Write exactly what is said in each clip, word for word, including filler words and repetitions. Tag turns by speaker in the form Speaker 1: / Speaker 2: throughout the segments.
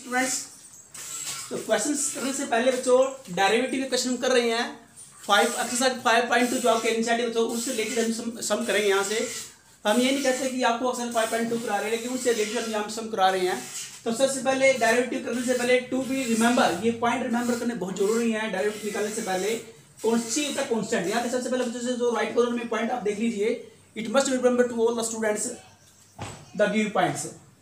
Speaker 1: Students, तो question करने से पहले बच्चों डेरिवेटिव के क्वेश्चन कर रहे हैं। Five exercise five point two जो आपके इनिशिएटिव बच्चों उससे रिलेटेड हम सम, सम करेंगे। यहाँ से हम ये नहीं कहते कि आपको एक्सरसाइज फाइव पॉइंट टू करा रहे हैं, लेकिन उससे रिलेटेड हम यहाँ सम करा रहे हैं। तो सबसे पहले डेरिवेटिव करने से पहले टू बी रिमेंबर, ये पॉइंट रिमेंबर करने बहुत जरूरी है। डेरिवेटिव निकालने से पहले सी होता है कॉन्स्टेंट। यहाँ पे सबसे पहले बच्चों से जो राइट कॉर्नर में पॉइंट आप देख लीजिए, it must remember to all the students the give points.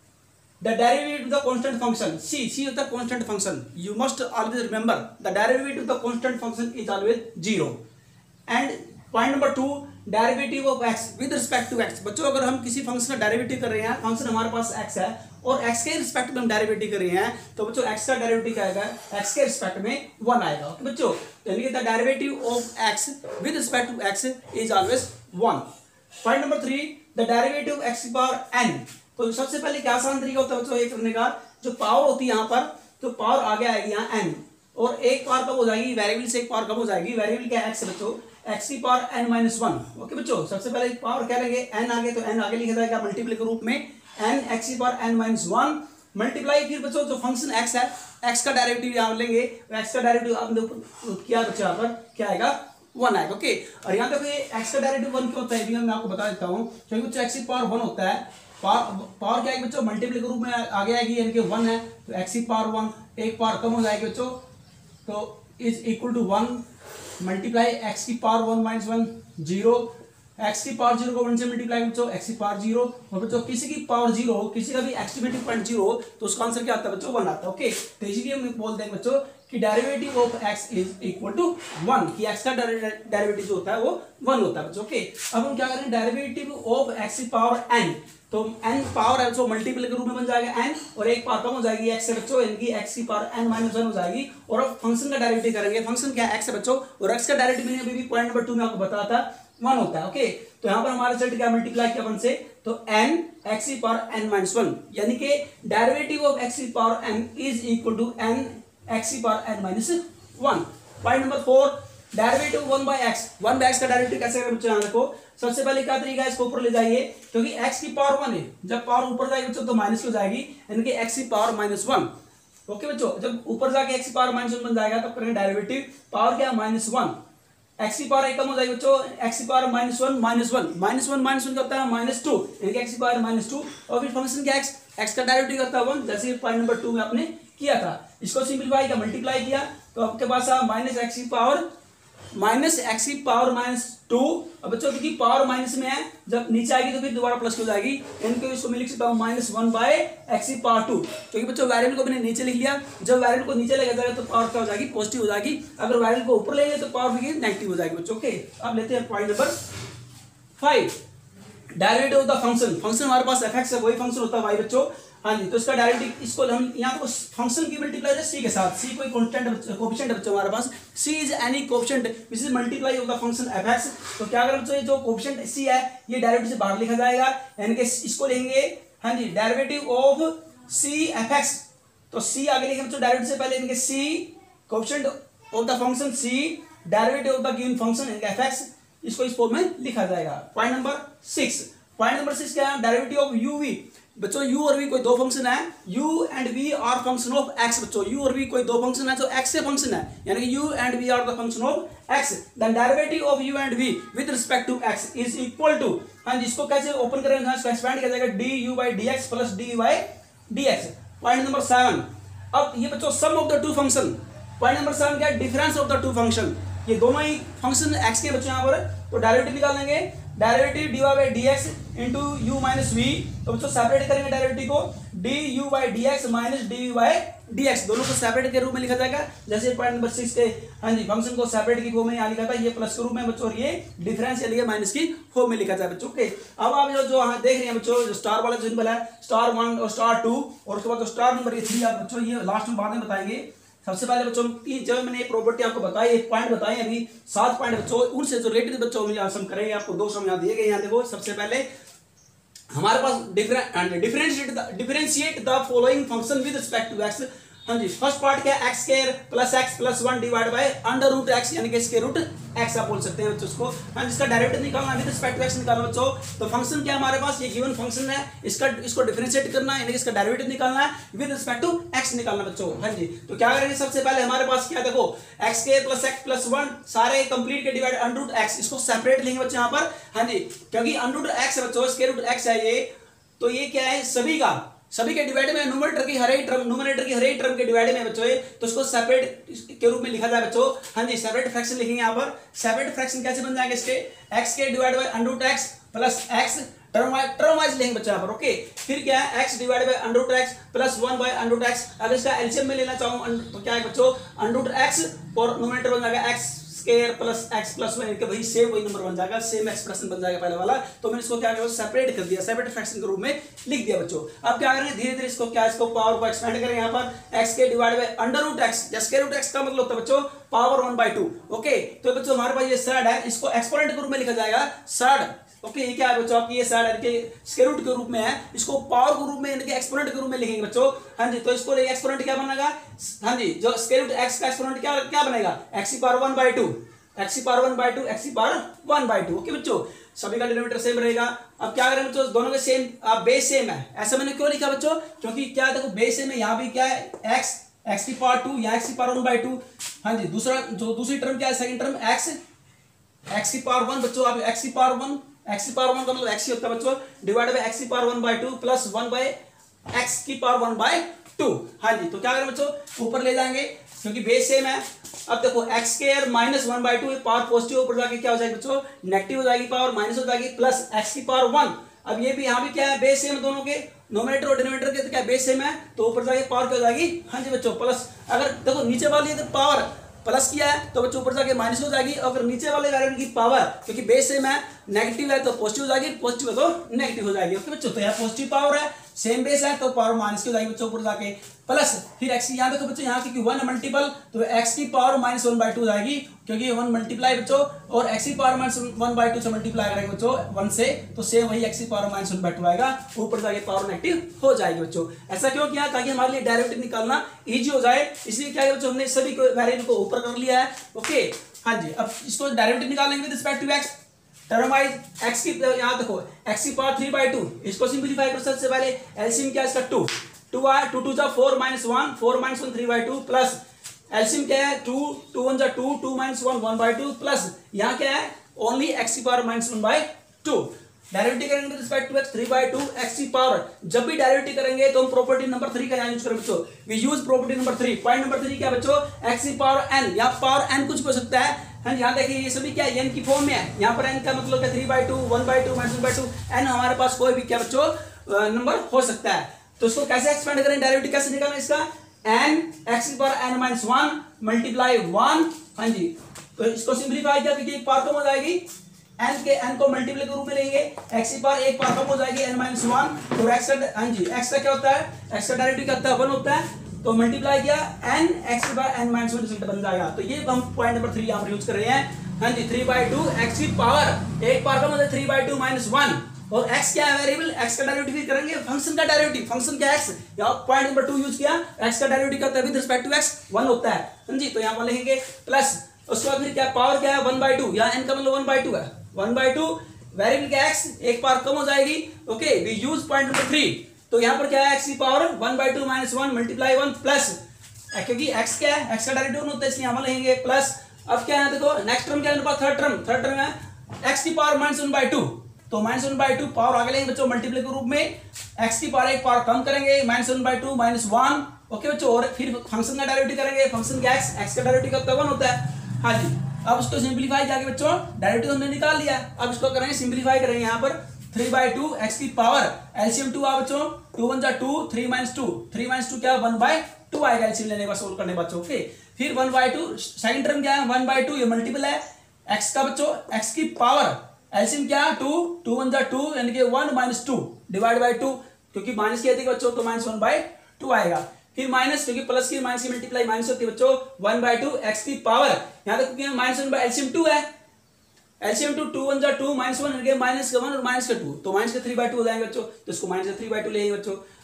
Speaker 1: The derivative of the constant function, C, C is the constant function. You must always remember the derivative of the constant function is always zero. And point number two, derivative of x with respect to x. बच्चों अगर हम किसी function का derivative कर रहे हैं, function हमारे पास x है और x के रिस्पेक्ट में हम डेरिवेटिव कर रहे हैं, तो बच्चों x का डेरिवेटिव क्या आएगा, x के रिस्पेक्ट में वन आएगा। ओके बच्चों, यानी कि the derivative of x with respect to x is always one. Point number three, the derivative of x power n। तो सबसे पहले क्या आसान तरीका होता है बच्चों ये करने का, जो पावर होती है यहाँ पर, तो पावर आगे आएगी यहाँ n, और एक पावर कब हो जाएगी, वेरिएबल से एक पावर कब हो जाएगी, वेरिएबल क्या है x बच्चों, x की power n minus one. Okay बच्चों, सबसे पहले पावर क्या लेंगे, n आगे, तो n आगे लिखा जाएगा मल्टीप्लाई के रूप में, n x की power n minus one multiply, फिर बच्चों जो फंक्शन x है, x का डेरिवेटिव यहाँ लेंगे, x का डेरिवेटिव आपने किया बच्चों यहाँ पर क्या आएगा, वन आएगा। ओके, और यहाँ पे x का डेरिवेटिव वन क्यों होता है मैं आपको बता देता हूँ, क्योंकि बच्चों x की पावर वन होता है, पावर पावर क्या है बच्चों, मल्टीप्लाई के रूप में आगे आएगी, यानी कि वन है, तो x की पावर वन, एक पावर कम हो जाएगी बच्चों, तो is equal to one multiply x की power one minus one zero, x की पावर जीरो को वन से मल्टीप्लाई बच्चों, x की पावर जीरो, और बच्चों किसी की पावर जीरो हो, किसी का भी एक्सट्रीमेटिव पॉइंट जीरो हो, तो उसका आंसर क्या आता है बच्चों, वन आता है। ओके, तो इसलिए हम बोलते हैं बच्चों कि derivative of x is equal to one, कि x का डेरिवेटिव जो होता है वो वन होता है बच्चों। ओके, अब हम क्या करें, डेरिवेटिव ऑफ x की पावर n, तो n पावर है तो मल्टीपल के रूप में बन जाएगा n, और एक पावर कम हो जाएगी x से बच्चों, यानी कि x की पावर n माइनस वन हो जाएगी। और अब फंक्शन का डेरिवेटिव करेंगे, फंक्शन क्या है x है बच्चों, और x का डेरिवेटिव मैंने अभी भी पॉइंट नंबर टू में आपको बताया था वन होता है। ओके, तो यहाँ पर हमारा रिजल्ट क्या मल्टीप्लाई किया वन से, तो n x की पावर n माइनस वन, यानी कि डेरिवेटिव ऑफ x की power n is equal to n x की power n minus one. Point number four, derivative one by x, one by x का derivative कैसे करें बच्चों, यहाँ देखो सबसे पहले क्या तरीका है, इसको ऊपर ले जाइए, क्योंकि x की पावर वन है, जब पावर ऊपर जाएगी बच्चों तो माइनस हो जाएगी, यानी कि x की पावर माइनस वन। ओके बच्चों, जब ऊपर जाके x की पावर माइनस वन बन जाएगा तब करेंगे डेरिवेटिव, पावर क्या माइनस वन, x की पावर एक कम हो जाएगी बच्चों, x की power minus one minus one minus one minus one क्या होता है माइनस टू, यानी कि x की पावर माइनस टू, और फिर फंक्शन क्या x, x का डेरिवेटिव करता है वन, जैसे पॉइंट नंबर टू में आपने किया था। इसको सिंपलीफाई किया, मल्टीप्लाई किया, तो आपके पास माइनस एक्स की पावर माइनस एक्स की पावर माइनस टू। अब बच्चों क्योंकि पावर माइनस में है, जब नीचे आएगी तो फिर दोबारा प्लस हो जाएगी, इनको इसको मैं लिख सकता हूँ माइनस वन बाय एक्स की पावर टू, क्योंकि बच्चों वेरिएबल को मैंने नीचे लिख लिया, जब वेरिएबल को नीचे लेके जाएगा तो पावर क्या हो जाएगी, पॉजिटिव हो जाएगी, अगर वेरिएबल को ऊपर लेंगे तो पावर फिर नेगेटिव हो जाएगी बच्चों। ओके, अब लेते हैं point number five, derivative of the function. Function हमारे पास एफ एक्स है, वही फंक्शन होता है वाई बच्चों, हाँ जी, तो इसका डायरेक्ट इसको हम यहाँ तो फंक्शन की मल्टीप्लाई है सी के साथ, सी कोई कांस्टेंट कोएफिशिएंट है बच्चों हमारे पास, c is any coefficient which is multiply of the function f x. तो क्या करें बच्चों, ये जो कोएफिशिएंट सी है ये डायरेक्ट से बाहर लिखा जाएगा, यानी कि इसको लेंगे, हाँ जी, derivative of C F x, तो सी आगे लिखेंगे बच्चों डायरेक्ट से पहले, यानी कि c coefficient of the function c derivative of the given function यानी कि एफ एक्स, इसको इस फॉर्म में लिखा जाएगा। Point number six, point number six क्या है, डेरिवेटिव ऑफ यू वी। बच्चों u और v कोई दो फंक्शन है, u and v are function of x। बच्चों u और v कोई दो फंक्शन है जो x से फंक्शन है, यानी कि u and v are the function of x, then derivative of u and v with respect to x is equal to, हाँ जी, इसको कैसे ओपन करेंगे, इसको एक्सपेंड किया जाएगा du by dx plus dy dx। Point number seven, अब ये बच्चों sum of the two function. Point number seven क्या है, difference of the two function, ये दोनों ही फंक्शन x के बच्चों यहाँ पर, तो डेरिवेटिव निकालेंगे, derivative dy by dx into u minus v, तो बच्चों सेपरेट करेंगे डेरिवेटिव को, d u by d x minus d y d x, दोनों को सेपरेट के रूप में लिखा जाएगा, जैसे पॉइंट नंबर सिक्स के, हाँ जी, फंक्शन को सेपरेट की फॉर्म में यहाँ लिखा था, ये प्लस के रूप में बच्चों, और ये डिफरेंस या माइनस की फॉर्म में लिखा जाए बच्चों। ओके, अब आप जो जो हाँ देख रहे हैं बच्चों, जो स्टार वाला जो सिंबल है, स्टार वन और स्टार टू, और उसके बाद जो स्टार नंबर ये थ्री, आप बच्चों ये लास्ट में बाद में बताएंगे। सबसे पहले बच्चों तीन जब मैंने एक प्रॉपर्टी आपको बताई, एक पॉइंट बताए, अभी सात पॉइंट बच्चों, उनसे जो रिलेटेड बच्चों यहाँ सम करेंगे, आपको दो सम यहाँ दिए गए, यहाँ देखो सबसे पहले हमारे पास differentiate differentiate the following function with respect to x. हाँ जी, फर्स्ट पार्ट क्या है, x square plus x plus one divide by under root x यानी कि स्क्वायर रूट एक्स आप बोल सकते हैं बच्चों उसको। हाँ, जिसका डेरिवेटिव निकालना है विद रिस्पेक्ट टू एक्स निकालना बच्चों। तो फंक्शन क्या हमारे पास, ये गिवन फंक्शन है, इसका इसको डिफरेंशिएट करना है यानी कि इसका डेरिवेटिव निकालना है विद रिस्पेक्ट टू एक्स निकालना बच्चों। हाँ जी, तो क्या करेंगे, सबसे पहले हमारे पास क्या, देखो x square plus x plus one सारे कंप्लीट के डिवाइड अंडर रूट एक्स, इसको सेपरेट लेंगे बच्चों यहाँ पर। हाँ जी, क्योंकि अंडर रूट एक्स है बच्चों, स्क्वायर रूट एक्स है ये, तो ये क्या है, सभी का सभी के डिवाइड में न्यूमरेटर की हर एक टर्म न्यूमरेटर की हर एक टर्म के डिवाइड में बच्चों है, तो उसको सेपरेट के रूप में लिखा जाए बच्चों। हाँ जी, सेपरेट फ्रैक्शन लिखेंगे यहाँ पर। सेपरेट फ्रैक्शन कैसे बन जाएंगे इसके, एक्स के divide by under root x plus x term wise term wise लेंगे बच्चों यहाँ पर। ओके, फिर क्या है, x divide by under root x plus one by under root x. अगर इसका एलसीएम में लेना चाहूँ तो क्या है बच्चों, अंडर रूट एक्स और न्यूमरेटर बन जाएगा x square plus x plus one, इनका वही सेम वही नंबर बन जाएगा, सेम एक्सप्रेशन बन जाएगा पहले वाला। तो मैंने इसको क्या किया, सेपरेट कर दिया, सेपरेट फ्रैक्शन के रूप में लिख दिया बच्चों। अब क्या करेंगे, धीरे धीरे इसको क्या, इसको पावर को एक्सपेंड करें यहाँ पर। एक्स के divide by under root x, square root x का मतलब होता है बच्चों power one by two. Okay, तो बच्चों हमारे पास ये सर्ड है, इसको एक्सपोनेंट के रूप में लिखा जाएगा सर्ड। ओके, ये क्या है बच्चों, आपकी ये साइड के स्क्वायर रूट के रूप में है, इसको पावर के रूप में यानी कि एक्सपोनेंट के रूप में लिखेंगे बच्चों। हाँ जी, तो इसको एक्सपोनेंट क्या बनेगा, हाँ जी, जो स्क्वायर रूट एक्स का एक्सपोनेंट क्या क्या बनेगा, एक्स की power one by two, x की power one by two, x की power one by two. Okay बच्चों, सभी का डिनोमिनेटर सेम रहेगा। अब क्या करें बच्चों, दोनों के सेम बेस सेम है, ऐसा मैंने क्यों लिखा बच्चों, क्योंकि क्या देखो बेस सेम है, यहाँ भी क्या है एक्स, एक्स की पावर टू, यहाँ एक्स की पावर वन बाई टू। हाँ जी, दूसरा जो दूसरी टर्म क्या है, सेकंड टर्म एक्स, एक्स की पावर वन बच्चों, आप एक्स की पावर वन, एक्स की पावर वन का मतलब एक्स ही होता है बच्चों, डिवाइड बाय एक्स की power one by two plus one by x की पावर वन बाय टू। हाँ जी, तो क्या करें बच्चों, ऊपर ले जाएंगे क्योंकि बेस सेम है। अब देखो x square minus one by two, power positive ऊपर जाके क्या हो जाएगी बच्चों, नेगेटिव हो जाएगी, पावर माइनस हो जाएगी, प्लस एक्स की पावर वन। अब ये भी यहाँ भी क्या है, बेस सेम दोनों के, नोमिनेटर और डिनोमिनेटर के, तो क्या बेस सेम है, तो ऊपर जाके पावर क्या हो जाएगी, हाँ जी बच्चों प्लस। अगर देखो नीचे वाली अगर पावर प्लस किया है तो बच्चों ऊपर जाके माइनस हो जाएगी, अगर नीचे वाले वेरिएबल की पावर क्योंकि बेस सेम है, नेगेटिव है तो पॉजिटिव हो जाएगी, पॉजिटिव है तो नेगेटिव हो जाएगी। ओके बच्चों, तो यहाँ पॉजिटिव पावर है, सेम बेस है तो पावर माइनस की हो जाएगी बच्चों ऊपर जाके, प्लस फिर एक्स यहाँ देखो बच्चों, यहाँ क्योंकि वन मल्टीपल तो एक्स की power minus one by two हो जाएगी, क्योंकि वन मल्टीप्लाई बच्चों, और एक्स की power minus one by two से मल्टीप्लाई करेंगे बच्चों वन से, तो सेम वही एक्स की power minus one by two आएगा, ऊपर जाके पावर नेगेटिव हो जाएगी बच्चों। ऐसा क्यों किया, ताकि हमारे लिए डेरिवेटिव निकालना इजी हो जाए, इसलिए क्या है बच्चों, हमने सभी वेरिएबल को ऊपर कर लिया है। ओके, हाँ जी, अब इसको डेरिवेटिव निकालेंगे with respect to x, term wise x की, यहाँ देखो एक्स की पावर थ्री बाई टू, इसको सिंप्लीफाई करो सबसे पहले, एलसीएम क्या है इसका two, two are two two जा four minus one, four minus one three by two, plus LCM क्या है टू, टू वन जा two, two minus one one by two, plus यहाँ क्या है ओनली एक्स की power minus one by to. Derivative करेंगे with respect to x, three by two x की power. जब भी डेरिवेटिव करेंगे तो हम प्रॉपर्टी नंबर थ्री का यूज करें बच्चों, we use property number three. Point number three क्या बच्चों, एक्स की पावर एन, या पावर एन कुछ भी हो सकता है। हाँ, यहाँ देखिए ये सभी क्या है, एन की फॉर्म में है, यहाँ पर एन का मतलब क्या, three by two, one by two, minus one by two, n हमारे पास कोई भी क्या बच्चों नंबर हो सकता है। तो इसको कैसे एक्सपेंड करें, डेरिवेटिव कैसे निकालना इसका, एन एक्स की power n minus one multiply one. हाँ जी, तो इसको सिंप्लीफाई किया क्योंकि एक पावर कम हो जाएगी, एन के एन को मल्टीप्लाई के रूप में लेंगे, एक्स की पावर एक पावर कम हो जाएगी, एन माइनस वन, और एक्स का, हाँ जी एक्स का क्या होता है, एक्स का डेरिवेटिव क्या होता है, वन होता है, तो मल्टीप्लाई किया एन एक्स की power n minus one result बन जाएगा। तो ये हम पॉइंट नंबर थ्री यहाँ पर यूज कर रहे हैं। हाँ जी, थ्री बाई टू एक्स की पावर एक पावर कम होता है, three by two minus one, और x क्या है वेरिएबल, x का डेरिवेटिव करेंगे, फंक्शन का डेरिवेटिव, फंक्शन क्या है x, यहाँ पॉइंट नंबर टू यूज किया, x का डेरिवेटिव क्या होता है with respect to x, one होता है। हाँ जी, तो यहाँ पर लिखेंगे प्लस, उसके बाद फिर क्या पावर क्या है, वन बाई टू, यहाँ n का मतलब वन बाई टू है, वन बाई टू वेरिएबल क्या x, एक पावर कम हो जाएगी। Okay, we use point number three, तो यहाँ पर क्या है x की power one by two minus one multiply one, plus क्योंकि x क्या है, x का डेरिवेटिव होता है इसलिए यहाँ पर लिखेंगे प्लस। अब क्या है देखो, नेक्स्ट टर्म क्या है, थर्ड टर्म, थर्ड टर्म है x की power minus one by two, तो minus one by two power आगे लेंगे बच्चों मल्टीप्लाई के रूप में, x की पावर एक पावर कम करेंगे, minus one by two minus one. Okay बच्चों, और फिर फंक्शन का डेरिवेटिव करेंगे, फंक्शन क्या x, x का डेरिवेटिव का वन होता है। हाँ जी, अब इसको सिंप्लीफाई किया बच्चों, डेरिवेटिव हमने निकाल लिया, अब इसको करेंगे सिंप्लीफाई करेंगे यहाँ पर, थ्री बाई टू एक्स की पावर एलसीएम टू आ बच्चों, टू वन जा two, three minus two, three minus two क्या वन बाई टू आएगा एलसीएम लेने का, सोल्व करने बच्चों। ओके, फिर one by two, second term क्या है वन बाई टू, ये मल्टीपल है एक्स का बच्चों, एक्स की पावर एलसीएम क्या टू, टू वन जा टू यानी कि one minus two divide by two, क्योंकि माइनस की थी बच्चों तो माइनस वन बाई टू आएगा, फिर माइनस क्योंकि प्लस की माइनस की मल्टीप्लाई माइनस होती है बच्चों, वन बाई टू एक्स की पावर, यहाँ तक minus one by LCM two है, एलसीएम टू, टू वन जा टू माइनस वन माइनस का वन और माइनस का टू, तो माइनस का थ्री बाई टू हो जाएंगे बच्चों, तो इसको माइनस का थ्री बाई टू लेंगे बच्चों।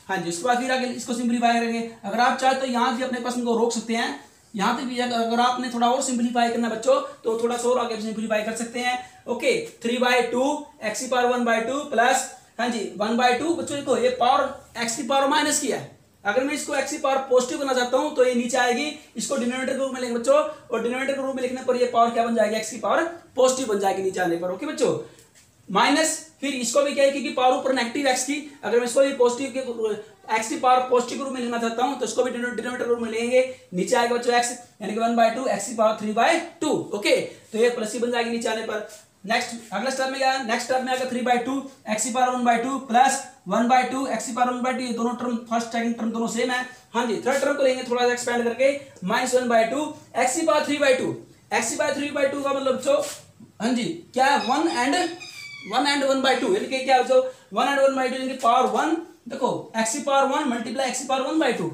Speaker 1: हाँ जी, उसके बाद फिर आगे इसको सिंप्लीफाई करेंगे। अगर आप चाहे तो यहाँ भी अपने क्वेश्चन को रोक सकते हैं, यहाँ पे भी अगर आपने थोड़ा और सिंप्लीफाई करना बच्चों तो थोड़ा सा और आगे सिंप्लीफाई कर सकते हैं। Okay, three by two x की power one by two plus हाँ जी वन बाई टू बच्चों देखो ये पावर एक्स की पावर माइनस की है। अगर मैं इसको एक्स की पावर पॉजिटिव करना चाहता हूं तो ये नीचे आएगी, इसको डिनोमिनेटर के रूप में लेंगे बच्चों, और डिनोमिनेटर के रूप में लिखने पर ये पावर क्या बन जाएगी, एक्स की पावर पॉजिटिव बन जाएगी नीचे आने पर। ओके बच्चों, माइनस फिर इसको भी क्या है क्योंकि पावर ऊपर नेगेटिव एक्स की, अगर मैं इसको भी पॉजिटिव के एक्स की पावर पॉजिटिव के रूप में लिखना चाहता हूं तो इसको भी डिनोमिनेटर रूप में लेंगे, नीचे आएगा बच्चों एक्स यानी कि वन बाई टू एक्स की power three by two. Okay, तो ये प्लस ही बन जाएगी नीचे आने पर। नेक्स्ट अगला स्टेप में क्या है, नेक्स्ट स्टेप में आएगा थ्री बाई टू एक्स की power one by two plus one by two x की पावर वन बाई टू, ये दोनों टर्म फर्स्ट सेकंड टर्म दोनों सेम है। हाँ जी, थर्ड टर्म को लेंगे थोड़ा सा एक्सपेंड करके minus one by two x की power three by two, x की पावर थ्री बाई टू का मतलब बच्चों हाँ जी क्या है one and one and one by two, यानी कि क्या बच्चों one and one by two यानी कि पावर वन, देखो एक्स की पावर वन मल्टीप्लाई एक्स की power one by two,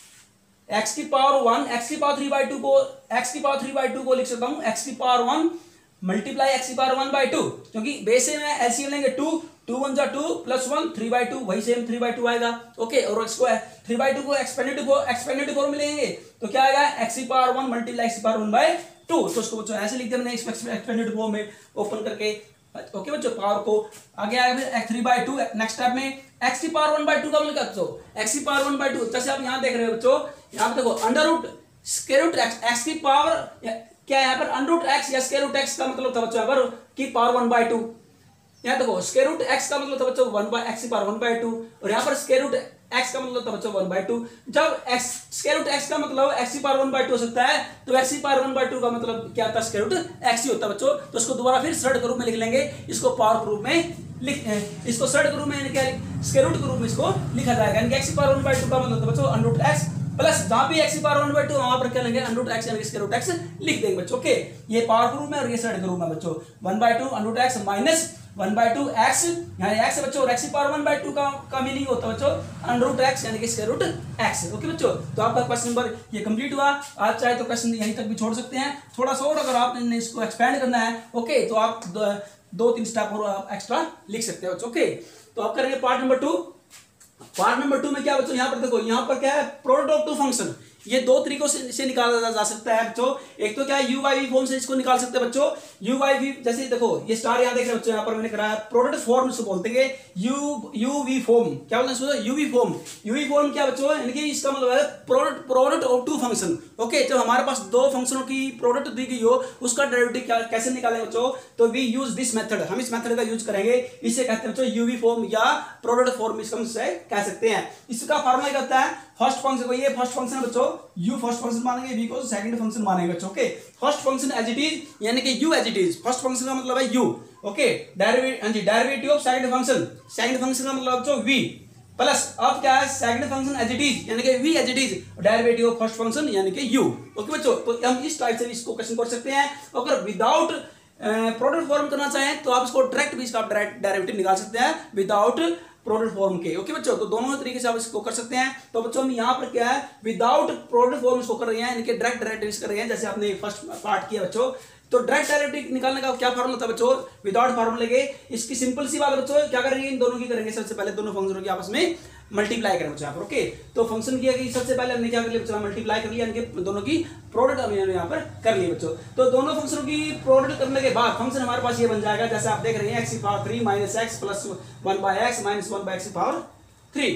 Speaker 1: x की पावर वन एक्स की पावर थ्री बाई टू को एक्स की पावर थ्री बाई टू को लिख सकता हूँ एक्स की पावर वन मल्टीप्लाई एक्स की पावर वन बाई टू, क्योंकि बेस में एलसीएम लेंगे टू, टू वन जा two plus one three by two, वही सेम थ्री बाई टू आएगा। ओके, और इसको थ्री बाई टू को एक्सपेंडेड एक्सपेंडेड फॉर्म में लेंगे तो क्या आएगा एक्स की पावर वन मल्टीप्लाई एक्स की पावर वन बाई टू, तो उसको बच्चों ऐसे लिख दिया मैंने एक्सपेंडेड फॉर्म में ओपन करके। ओके बच्चों, पावर को आगे आएगा three by two, next step में एक्स की पावर वन बाई टू का मतलब बच्चों एक्स की पावर वन बाई टू, जैसे आप यहाँ देख रहे हो बच्चों, यहाँ पे देखो under root square root x, x की पावर क्या है यहाँ पर अंडर रूट एक्स या स्क्वायर रूट एक्स का मतलब था बच्चों यहाँ पर की पावर वन बाई टू, यहाँ देखो स्क्वायर रूट एक्स का मतलब था बच्चों वन बाई एक्स की पावर वन बाई टू, और यहाँ पर स्क्वायर रूट एक्स का मतलब था बच्चों वन बाई टू। जब एक्स स्क्वायर रूट एक्स का मतलब एक्स की पावर वन बाई टू हो सकता है तो एक्स की पावर वन बाई टू का मतलब क्या था स्क्वायर रूट एक्स ही होता है बच्चों, तो उसको दोबारा फिर सरल के रूप में लिख लेंगे, इसको पावर के रूप में लिख इसको सरल के रूप में क्या स्क्वायर रूट के रूप में इसको लिखा जाएगा, यानी एक्स की पावर वन बाई टू का मतलब था बच्चों अंडर रूट एक्स प्लस जहां भी एक्स की पावर वन बाई टू वहां पर क्या लेंगे अंडर रूट एक्स यानी स्क्वायर रूट एक्स लिख देंगे बच्चों। ओके, ये पावर के रूप में और ये सरल के रूप में बच्चों one by two under root x minus one by two x, यानी एक्स बच्चों और एक्स की पावर वन बाई टू का का मीनिंग होता है बच्चों अंडर रूट एक्स यानी कि स्क्वायर रूट एक्स। ओके बच्चों, तो आपका क्वेश्चन नंबर ये कंप्लीट हुआ। आप चाहे तो क्वेश्चन यहीं तक भी छोड़ सकते हैं, थोड़ा सा और अगर आपने इसको एक्सपेंड करना है ओके तो आप दो, दो तीन स्टेप और आप एक्स्ट्रा लिख सकते हो। ओके, तो आप करेंगे part number two. Part number two में क्या बच्चों यहाँ पर देखो, यहाँ पर क्या है प्रोडक्ट ऑफ टू फंक्शन, ये दो तरीकों से, से निकाला जा सकता है बच्चों। एक तो क्या है यू बाई वी फॉर्म से इसको निकाल सकते हैं बच्चों, यू बाई वी, जैसे देखो ये स्टार यहाँ देख रहे हैं बच्चों, यहाँ पर मैंने कराया प्रोडक्ट फॉर्म से बोलते हैं यू यू वी फॉर्म, क्या बोलते हैं u v form. U v form क्या बच्चों, यानी कि इसका मतलब है product product of two function. Okay, जब हमारे पास दो फंक्शनों की प्रोडक्ट दी गई हो उसका डेरिवेटिव कैसे निकालेंगे बच्चों, तो वी यूज दिस मेथड, हम इस मेथड का यूज करेंगे, इसे कहते हैं बच्चों यू वी फॉर्म या प्रोडक्ट फॉर्म इसका कह सकते हैं। इसका फॉर्मूला क्या होता है, फर्स्ट फंक्शन को, ये फर्स्ट फंक्शन है बच्चों, यू फर्स्ट फंक्शन मानेंगे, वी को सेकंड फंक्शन मानेंगे बच्चों। Okay, first function as it is यानी कि u as it is, first function का मतलब है यू। ओके, डेरिवेटिव हां जी derivative of second function, second function का मतलब बच्चों वी प्लस अब क्या है second function as it is यानी कि v as it is, derivative of first function यानी कि यू। ओके बच्चों, तो हम इस टाइप से इसको क्वेश्चन कर सकते हैं। अगर विदाउट प्रोडक्ट फॉर्म करना चाहें तो आप इसको डायरेक्ट भी इसका डेरिवेटिव निकाल सकते हैं विदाउट प्रोडक्ट फॉर्म के। ओके बच्चों, तो दोनों तरीके से आप इसको कर सकते हैं। तो बच्चों हम यहाँ पर क्या है विदाउट प्रोडक्ट फॉर्म इसको कर रहे हैं, इनके डायरेक्ट डेरिवेटिव कर रहे हैं, जैसे आपने फर्स्ट पार्ट किया बच्चों। तो डायरेक्ट डेरिवेटिव निकालने का क्या फॉर्मूला था बच्चों, विदाउट फॉर्मूले के। इसकी सिंपल सी बात बच्चों क्या करेंगे, इन दोनों की करेंगे, सबसे पहले दोनों फंक्शनों की आपस में मल्टीप्लाई करें बच्चों यहाँ पर। ओके, तो फंक्शन किया कि सबसे पहले हमने क्या कर लिया बच्चों, मल्टीप्लाई कर लिया, इनके दोनों की प्रोडक्ट हमने यहाँ पर कर लिया बच्चों। तो दोनों फंक्शनों की प्रोडक्ट करने के बाद फंक्शन हमारे पास ये बन जाएगा, जैसे आप देख रहे हैं एक्स की power three minus x plus one by x minus one by x की पावर थ्री।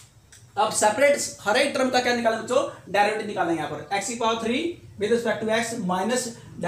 Speaker 1: अब सेपरेट हर एक टर्म का क्या निकालें बच्चों, डेरिवेटिव निकालेंगे यहाँ पर, एक्स की power three with respect to x minus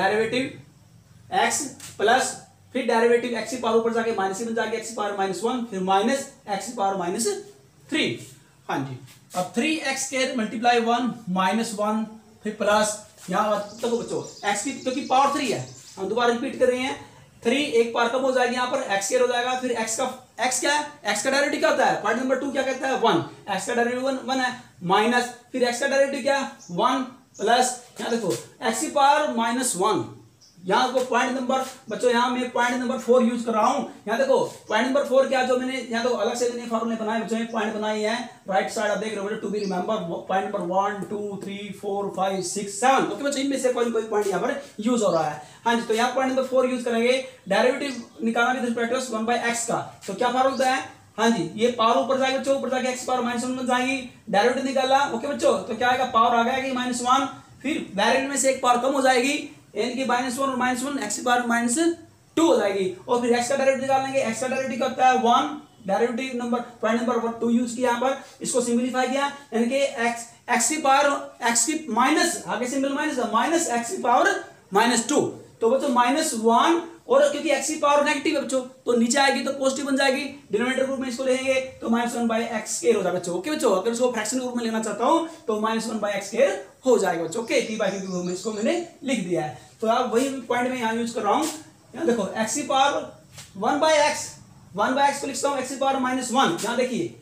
Speaker 1: derivative x plus फिर डेरिवेटिव एक्स की पावर ऊपर जाके माइनस बन जाएगा एक्स की पावर माइनस वन, फिर माइनस एक्स की पावर माइनस थ्री। हाँ जी, अब three x square multiply one minus one फिर प्लस यहाँ देखो बच्चों एक्स की क्योंकि पावर थ्री है, हम दोबारा रिपीट कर रहे हैं, थ्री एक पावर कम हो जाएगी यहाँ पर, एक्स स्क्वायर हो जाएगा, फिर एक्स का एक्स क्या है, एक्स का डेरिवेटिव क्या होता है, पॉइंट नंबर टू क्या कहता है वन, एक्स का डेरिवेटिव वन वन है माइनस फिर एक्स का डेरिवेटिव क्या वन प्लस यहाँ देखो एक्स की पावर माइनस वन, यहाँ देखो पॉइंट नंबर बच्चों यहाँ मैं पॉइंट नंबर फोर यूज कर रहा हूँ। यहाँ देखो पॉइंट नंबर फोर क्या जो मैंने यहाँ देखो अलग से मैंने फॉर्मूले बनाए बच्चों, पॉइंट बनाए हैं राइट साइड आप देख रहे हो to be remember, point number one two three four five six seven. Okay बच्चों, इनमें से कोई कोई पॉइंट यहाँ पर यूज हो रहा है। हाँ जी, तो यहाँ पॉइंट नंबर फोर यूज करेंगे, डेरिवेटिव निकालना with respect to one by x का, तो क्या फॉर्मूला है हाँ जी, ये पावर ऊपर जाएगी बच्चों, ऊपर जाके एक्स पावर माइनस वन बन जाएगी, डेरिवेटिव निकाला। ओके बच्चों, तो क्या आएगा, पावर आ गया माइनस वन, फिर वेरिएंट में से एक पावर कम हो जाएगी, यानी कि माइनस वन और माइनस वन एक्स की पावर माइनस टू हो जाएगी, और फिर एक्स का डेरिवेटिव निकाल लेंगे। एक्स का डेरिवेटिव क्या होता है, one, derivative number point number two use किया यहाँ पर, इसको सिंप्लीफाई किया, यानी कि एक्स एक्स की पावर एक्स की माइनस आगे सिंबल माइनस माइनस एक्स की पावर माइनस टू, तो बच्चों माइनस वन, और क्योंकि एक्स की पावर नेगेटिव है बच्चों तो नीचे आएगी तो पॉजिटिव बन जाएगी, डिनोमिनेटर ग्रुप में इसको लेंगे तो minus one by x square हो जाएगा बच्चों। ओके बच्चों, अगर इसको फ्रैक्शन ग्रुप में लेना चाहता हूं तो minus one by x square हो जाएगा बच्चों। Okay, p by q group में इसको मैंने लिख दिया है, तो आप वही पॉइंट में यहाँ यूज कर रहा हूँ। यहाँ देखो एक्स की power one by x, one by x को लिखता हूँ एक्स की पावर माइनस वन। यहाँ देखिए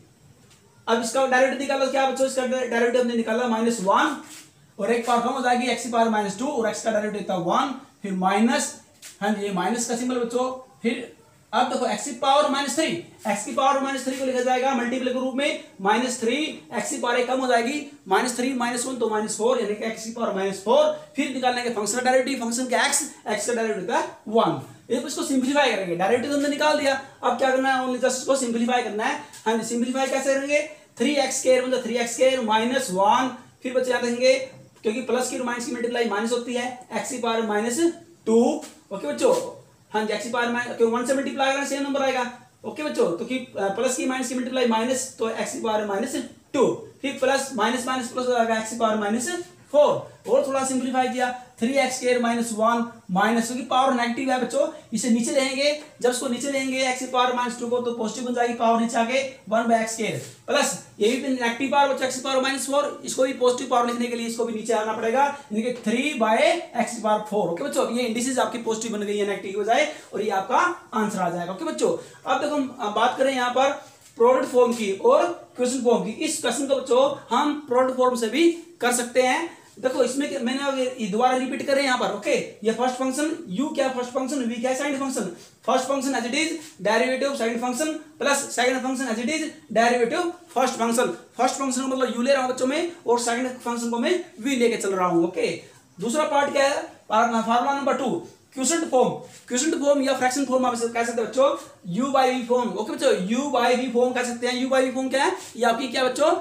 Speaker 1: अब इसका डायरेक्ट निकालो, क्या बच्चों, इसका डायरेक्ट हमने निकाला माइनस वन, और एक पावर कम हो जाएगी एक्स की पावर माइनस टू, और एक्स का डायरेक्ट था वन, फिर माइनस, हाँ जी ये माइनस का सिंबल बच्चों, फिर अब देखो एक्स की पावर माइनस थ्री, एक्स की पावर माइनस थ्री को लिखा जाएगा मल्टीपल के रूप में, माइनस थ्री, एक्स की पावर कम हो जाएगी, माइनस थ्री माइनस वन तो माइनस फोर, यानी कि एक्स की पावर माइनस फोर, फिर निकालने के फंक्शन का डायरेक्टिव, फंक्शन का एक्स, एक्स का डायरेक्टिव का वन, इसको सिंप्लीफाई करेंगे, डायरेक्टिव हमने निकाल दिया, अब क्या करना है, ओनली जस्ट इसको सिंप्लीफाई करना है। हाँ जी, सिंप्लीफाई कैसे करेंगे, थ्री एक्स स्क्वायर मतलब three x square minus one, फिर बच्चे याद रखेंगे क्योंकि प्लस की माइनस की मल्टीप्लाई माइनस होती है, एक्स की पावर माइनस टू। ओके बच्चों, हाँ जी एक्स की पावर माइनस वन से मल्टीप्लाई करना सेम नंबर आएगा। ओके बच्चों, तो कि प्लस की माइनस की मल्टीप्लाई माइनस तो एक्स की पावर माइनस टू, फिर प्लस माइनस माइनस प्लस हो जाएगा एक्स की पावर माइनस फोर, और थोड़ा सिंप्लीफाई किया, three x square minus one minus, क्योंकि पावर नेगेटिव है बच्चों, इसे नीचे लेंगे, जब इसको नीचे लेंगे एक्स की पावर माइनस टू को तो पॉजिटिव बन जाएगी, पावर नीचे आके one by x square, plus ये भी नेगेटिव पावर बच्चों एक्स की पावर माइनस फोर, इसको भी पॉजिटिव पावर लिखने के लिए इसको भी नीचे आना पड़ेगा, यानी कि थ्री बाय एक्स की पावर फोर। ओके बच्चों, ये इंडिसेस आपकी पॉजिटिव बन गई है नेगेटिव की बजाय, और ये आपका आंसर आ जाएगा। ओके बच्चों, अब देखो हम बात करें यहाँ पर प्रोडक्ट फॉर्म की और क्वेश्चन फॉर्म की। इस क्वेश्चन को बच्चों हम प्रोडक्ट फॉर्म से भी कर सकते हैं। देखो इसमें मैंने दोबारा रिपीट करें यहाँ पर। ओके, ये फर्स्ट फंक्शन u क्या फर्स्ट फंक्शन, v क्या second function, first function as it is derivative second function plus second function as it is derivative first function. First function को मतलब u ले रहा हूँ बच्चों में, और सेकंड फंक्शन को मैं v लेके चल रहा हूँ। ओके, दूसरा पार्ट क्या है, formula number two, quotient form. Quotient form या फ्रैक्शन फॉर्म आप कह सकते हैं बच्चों, u by v form. Okay बच्चों, u बाई v फॉर्म कह सकते हैं। u बाई v फॉर्म क्या है, ये आपकी क्या बच्चों,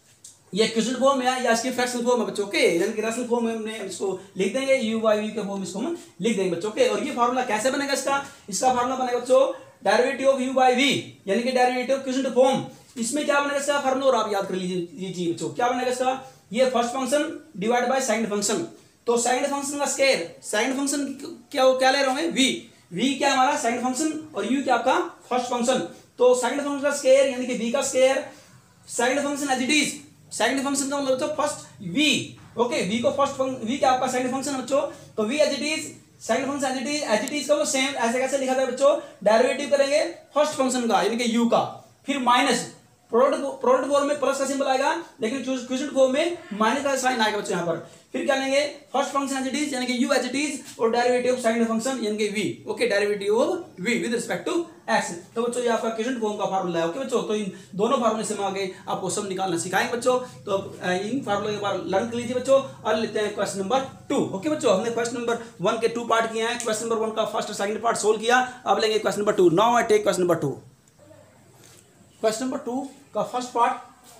Speaker 1: ये क्वोशिएंट फॉर्म है या इसकी फ्रैक्शनल फॉर्म है बच्चों। ओके, यानी कि रेशनल फॉर्म में हमने इसको लिख देंगे, u बाई v के फॉर्म इसको हम लिख देंगे बच्चों। ओके, और ये फार्मूला कैसे बनेगा इसका, इसका फार्मूला बनेगा बच्चों derivative of u by v, यानी कि डेरिवेटिव क्वोशिएंट फॉर्म। इसमें क्या बनेगा इसका फार्मूला, और आप याद कर लीजिए बच्चों, क्या बनेगा इसका, ये first function divide by second function, तो सेकंड फंक्शन का स्क्वायर, सेकंड फंक्शन क्या क्या ले रहा हूं v, v क्या हमारा सेकंड फंक्शन और u क्या आपका फर्स्ट फंक्शन, तो सेकंड फंक्शन का स्क्वायर यानी कि v का square, second function as it is, second function का मतलब बच्चों फर्स्ट v। ओके, v को फर्स्ट v क्या आपका सेकंड फंक्शन बच्चों, तो v as it is, second function as it is, as it is का सेम ऐसे कैसे लिखा जाए बच्चों, डेरिवेटिव करेंगे फर्स्ट फंक्शन का यानी कि u का, फिर माइनस प्रोडक्ट प्रोडक्ट फॉर्म में प्लस का सिंबल आएगा, लेकिन क्वोशिएंट फॉर्म में माइनस का साइन आएगा बच्चों यहाँ पर। फिर क्या लेंगे, first function as it is यानी कि u एज इट इज, और डेरिवेटिव सेकंड फंक्शन यानी कि v। Okay, derivative of v with respect to x। तो बच्चों ये आपका क्वोशिएंट फॉर्म का फार्मूला है। ओके बच्चों, तो इन दोनों फार्मूले से हम आगे आपको सब निकालना सिखाएंगे बच्चों, तो इन फार्मूले के बारे लर्न कर लीजिए बच्चों। और लेते हैं क्वेश्चन नंबर टू। ओके बच्चों, हमने क्वेश्चन नंबर वन के टू पार्ट किए हैं, क्वेश्चन नंबर वन का फर्स्ट और सेकंड पार्ट सोल्व किया, अब लेंगे question number two. Now I take question number two. Question number two का first part,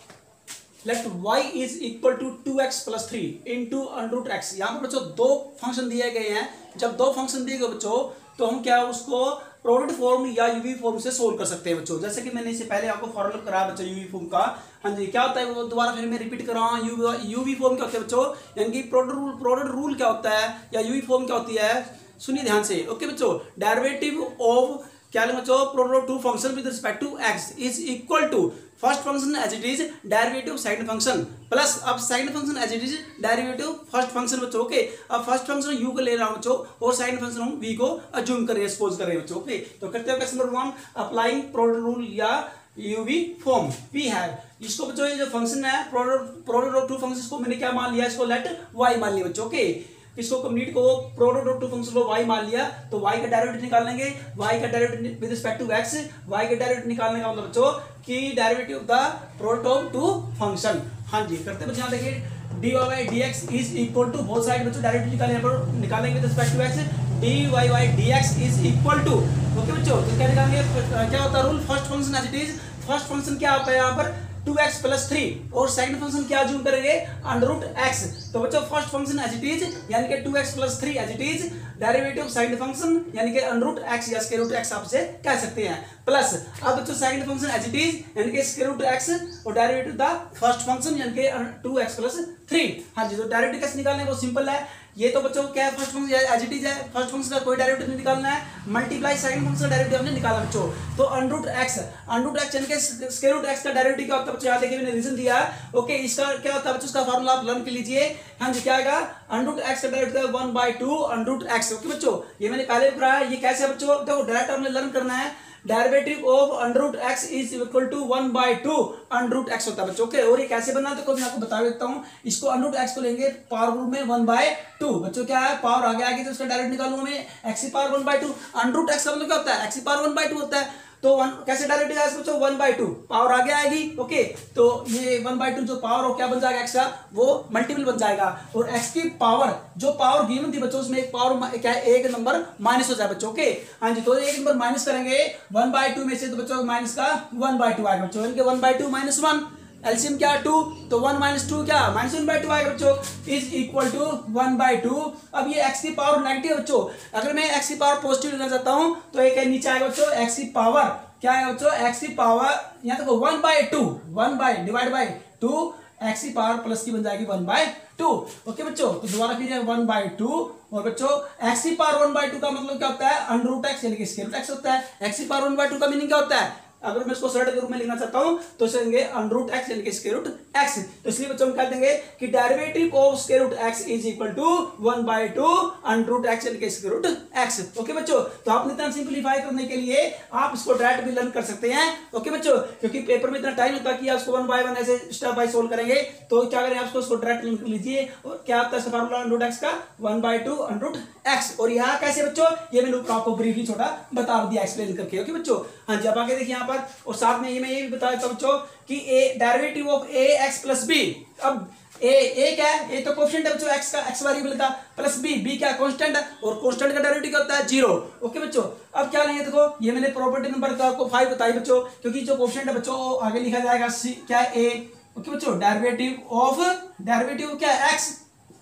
Speaker 1: let y is equal to two x plus three into under root x. यहाँ पर बच्चों दो function दिए गए हैं, जब दो फंक्शन दिए गए बच्चों तो हम क्या उसको प्रोडक्ट फॉर्म या यूवी फॉर्म से सोल्व कर सकते हैं बच्चों। जैसे कि मैंने इससे पहले आपको फॉर्मूला कराया बच्चों यूवी फॉर्म का। हाँ जी, क्या होता है वो दोबारा फिर मैं रिपीट कर रहा हूँ। यूवी फॉर्म क्या होता है बच्चों, यानी कि प्रोडक्ट रूल, प्रोडक्ट रूल क्या होता है या यूवी फॉर्म क्या होती है, सुनिए ध्यान से। ओके बच्चों, डेरिवेटिव ऑफ क्या लेंगे बच्चों, product two function with respect to x is equal to first function as it is derivative second function plus अब second function as it is derivative first function बच्चों। ओके, अब first function u को ले रहा हूं बच्चों, और second function हम v को अज्यूम कर रहे हैं, सपोज कर रहे हैं बच्चों। ओके, तो करते हैं question number one, applying product rule या यूवी फॉर्म। वी हैव, इसको बच्चों ये जो फंक्शन है product product of two functions को मैंने क्या मान लिया, इसको लेट y मान लिया बच्चों। ओके, इसको कंप्लीट को प्रोडक्ट ऑफ टू फंक्शन को y मान लिया, तो y का डेरिवेटिव निकाल लेंगे, y का derivative with respect to x, y का डेरिवेटिव निकालने का मतलब बच्चों कि derivative of the product of two function. हाँ जी, करते बच्चों, देखिए dy by dx is equal to both side बच्चों डेरिवेटिव निकालने पर निकालेंगे with respect to x, dy by dx is equal to. Okay बच्चों, तो क्या निकालेंगे, क्या होता है rule, first function as it is, first function क्या होता है यहाँ पर टू एक्स प्लस थ्री और सेकंड फंक्शन क्या जूम करेंगे अंडर रूट एक्स। तो बच्चों first function as it is यानी कि two x plus three as it is derivative second function यानी कि अंडर रूट एक्स या स्क्वायर रूट एक्स आपसे कह सकते हैं प्लस अब बच्चों second function as it is यानी कि स्क्वायर रूट एक्स और डेरिवेटिव द फर्स्ट फंक्शन यानी कि टू एक्स प्लस थ्री। हाँ जी, तो डेरिवेटिव कैसे निकालने वो सिंपल है। ये तो बच्चों क्या है first function as it is है, फर्स्ट फंक्शन का कोई डेरिवेटिव नहीं निकालना है, मल्टीप्लाई सेकंड फंक्शन का डेरिवेटिव हमने निकाला बच्चों। तो under root x under root x यानी कि स्क्वायर रूट एक्स का डेरिवेटिव क्या होता है बच्चों, यहाँ देखिए मैंने रीजन दिया है। ओके, इसका क्या होता है बच्चों, इसका फार्मूला आप लर्न कर लीजिए। हाँ जी, क्या आएगा अंडर रूट एक्स का derivative one by two under root x. Okay बच्चों, ये मैंने पहले भी पढ़ाया। ये कैसे बच्चों, देखो डायरेक्ट हमने लर्न करना है। Derivative of under root x is equal to one by two under root x होता है बच्चों। ओके, और ये कैसे बनना है तो मैं आपको बता देता हूँ। इसको अंडर रूट एक्स को लेंगे पावर रूट में वन बाय टू। बच्चों क्या है पावर आगे आगे तो उसका डायरेक्ट निकालूंगा मैं एक्स की power one by two. Under root x का मतलब क्या होता है एक्स की पावर वन बाय टू होता है। तो वन कैसे डायरेक्ट है बच्चों वन बाय टू पावर आगे आएगी। ओके, तो ये वन बाय टू जो पावर हो क्या बन जाएगा एक्स का वो मल्टीपल बन जाएगा और एक्स की पावर जो पावर गिवन थी बच्चों उसमें एक पावर क्या है एक नंबर माइनस हो जाए बच्चों। ओके, हाँ जी, तो एक नंबर माइनस करेंगे वन बाय टू में से तो बच्चों माइनस का वन बाय टू आएगा बच्चों। इनके one by two minus one LCM क्या टू, तो वन माइनस टू क्या माइनस वन बाय टू आएगा बच्चों is equal to one by two. अब ये एक्स की पावर नेगेटिव बच्चों, अगर मैं एक्स की पावर पॉजिटिव लेना चाहता हूं तो एक नीचे आएगा बच्चों एक्स की पावर क्या है बच्चों एक्स की पावर यहाँ देखो one by two one by divide by two x की पावर प्लस की बन जाएगी वन बाय टू। ओके बच्चों, तो दोबारा फिर वन बाय टू और बच्चों एक्स की पावर वन बाय टू का मतलब क्या होता है अंडर रूट एक्स यानी कि स्क्वायर रूट एक्स होता है। एक्स की पावर वन बाय टू का मीनिंग क्या होता है, अगर मैं इसको सरल के रूप में लिखना चाहता हूं तो चलेंगे अंडर रूट एक्स यानी कि स्क्वायर रूट एक्स। तो इसलिए बच्चों हम कह देंगे कि derivative of square root x is equal to one by two under root x यानी कि स्क्वायर रूट एक्स। ओके बच्चों, तो आपने इतना सिंपलीफाई करने के लिए आप इसको डायरेक्ट भी लर्न कर सकते हैं। ओके बच्चों, क्योंकि पेपर में इतना टाइम होता है कि आप इसको वन बाय वन ऐसे स्टेप बाय सोल्व करेंगे तो क्या करें आप इसको डायरेक्ट लिख लीजिए। और क्या आता है फार्मूला अंडर रूट एक्स का one by two under root x. और यहाँ कैसे बच्चों ये मैंने आपको ब्रीफली छोटा बता दिया एक्सप्लेन करके। ओके बच्चों, हाँ जी, अब आगे देखिए यहाँ पर और साथ में ये मैं ये भी बता देता हूं बच्चों कि a derivative of a x plus b. अब ए ए क्या है, ए तो कोएफिशिएंट है बच्चों एक्स का एक्स वेरिएबल का, प्लस बी बी क्या कांस्टेंट है और कांस्टेंट का डेरिवेटिव क्या होता है जीरो। ओके बच्चों, अब क्या लेंगे देखो ये मैंने प्रॉपर्टी नंबर का आपको फाइव बताई बच्चों, क्योंकि जो कोएफिशिएंट है बच्चों आगे लिखा जाएगा सी क्या है ए। ओके बच्चों, डेरिवेटिव ऑफ डेरिवेटिव क्या है एक्स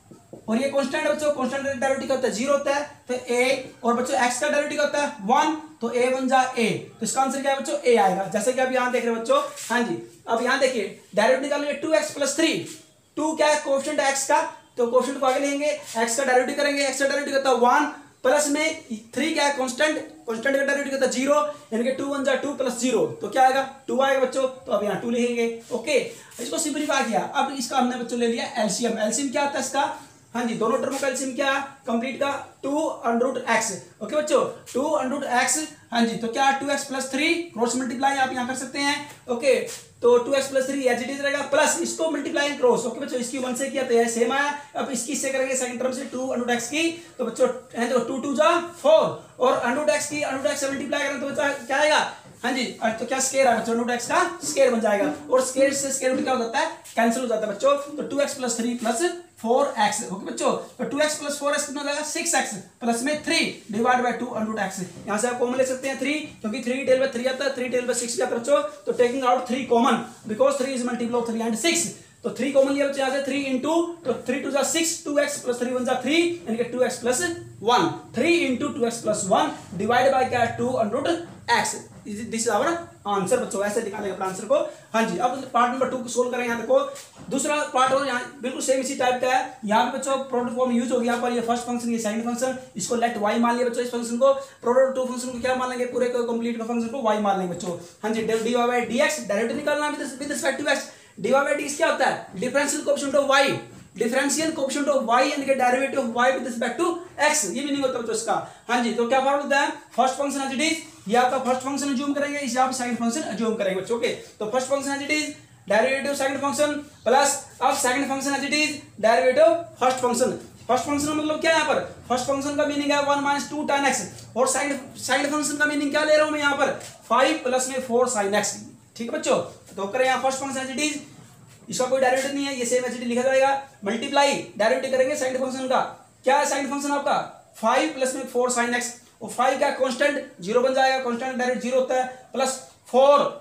Speaker 1: और ये कांस्टेंट है बच्चों, कांस्टेंट का डेरिवेटिव क्या होता है जीरो होता है। तो ए और बच्चों एक्स का डेरिवेटिव क्या होता है वन, तो ए वन जा ए, तो इसका आंसर क्या है बच्चों ए आएगा। जैसे कि आप यहां देख रहे हैं बच्चों। हाँ जी, अब यहां देखिए डेरिवेटिव निकालेंगे two x plus three. Two क्या है कोएफिशिएंट है एक्स का, तो कोएफिशिएंट को आगे लेंगे एक्स का डेरिवेटिव करेंगे, एक्स का डेरिवेटिव होता है वन प्लस में थ्री क्या है कांस्टेंट, कांस्टेंट का डेरिवेटिव होता है जीरो यानी कि टू वन जा टू प्लस जीरो, तो क्या आएगा टू आएगा बच्चों। तो अब यहाँ टू लिखेंगे। ओके, इसको सिंपलीफाई किया। अब इसका हमने बच्चों ले लिया एलसीएम। एलसीएम क्या होता है इसका, हाँ जी, दोनों टर्मों का एलसीएम क्या कंप्लीट का two under root x. Okay बच्चों, टू अंडर रूट एक्स। हाँ जी, तो क्या two x plus three cross multiply आप यहाँ कर सकते हैं। ओके, तो टू एक्स प्लस थ्री एच डी रहेगा प्लस इसको मल्टीप्लाई क्रॉस। ओके बच्चों, इसकी वन से किया तो ये सेम आया। अब इसकी से करेंगे सेकंड टर्म से टू अंडर रूट एक्स की, तो बच्चों देखो टू टू जा फोर और अंडर रूट एक्स की अंडर रूट एक्स से मल्टीप्लाई करें तो बच्चा क्या आएगा, हाँ जी, तो क्या स्केयर है बच्चों, रूट एक्स का स्केयर बन जाएगा और स्केयर से स्केयर रूट क्या हो जाता है कैंसिल हो जाता है बच्चों। तो two x plus three plus four x. Okay बच्चों, तो two x plus four x कितना हो जाएगा सिक्स एक्स प्लस में three divide by two under root x. यहां से आप कॉमन ले सकते हैं थ्री, क्योंकि थ्री टेल बाय थ्री आता है, थ्री टेल बाय सिक्स आता है बच्चों। तो taking out three common because three is multiple of three and six, तो थ्री कॉमन लिया बच्चे यहाँ से थ्री इंटू, तो थ्री टू जा six, two x plus three one जा थ्री यानी कि two x plus one, three into two x plus one divide by क्या two under root x. This is our answer बच्चों, ऐसे निकालेंगे अपना आंसर को। हाँ जी, अब पार्ट नंबर टू को सोल्व करें। यहाँ देखो दूसरा पार्ट और यहाँ बिल्कुल सेम इसी टाइप का है। यहाँ पे बच्चों प्रोडक्ट फॉर्म यूज हो गया पर ये फर्स्ट फंक्शन ये सेकंड फंक्शन, इसको लेट वाई मान लिया बच्चों। इस फंक्शन को प्रोडक्ट टू फंक्शन को क्या मान लेंगे, पूरे कंप्लीट का फंक्शन को वाई मान लेंगे बच्चों। हाँ जी, d y by d x direct निकालना with respect to x. D y by d क्या होता है differential coefficient of y, differential coefficient of y यानी कि derivative of y with respect to x, ये मीनिंग होता है बच्चों इसका। हाँ जी, तो क्या फॉर्मूला होता है first function as it is, ये आपका फर्स्ट फंक्शन अज्यूम करेंगे, इसे आप सेकंड फंक्शन अज्यूम करेंगे बच्चों। ओके, तो first function as it is derivative second function plus अब second function as it is derivative first function. First function का मतलब क्या है यहाँ पर, फर्स्ट फंक्शन का मीनिंग है one minus two tan x और साइड साइड फंक्शन का मीनिंग क्या ले रहा हूं मैं यहाँ पर फाइव प्लस में फोर साइन एक्स। ठीक है बच्चों, तो करें यहाँ first function as it is, इसका कोई डेरिवेटिव नहीं है, ये सेम एज इट इज लिखा जाएगा, मल्टीप्लाई डेरिवेटिव करेंगे साइड फंक्शन का। क्या है साइड फंक्शन आपका फाइव प्लस में फोर साइन एक्स और फाइव क्या कांस्टेंट जीरो बन जाएगा, कांस्टेंट डायरेक्ट जीरो होता है, प्लस फोर